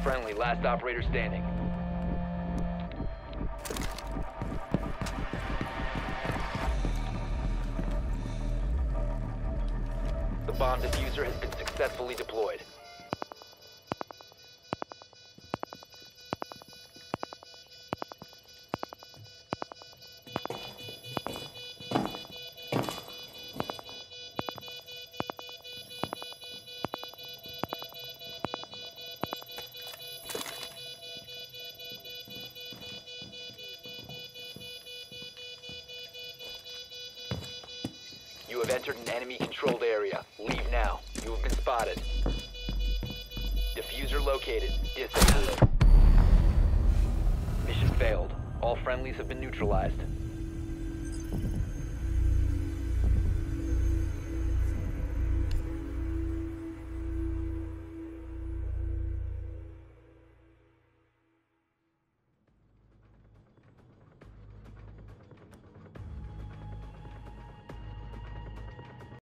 Friendly, last operator standing. The bomb diffuser has been successfully deployed. You have entered an enemy-controlled area. Leave now. You have been spotted. Diffuser located. Disable. Mission failed. All friendlies have been neutralized.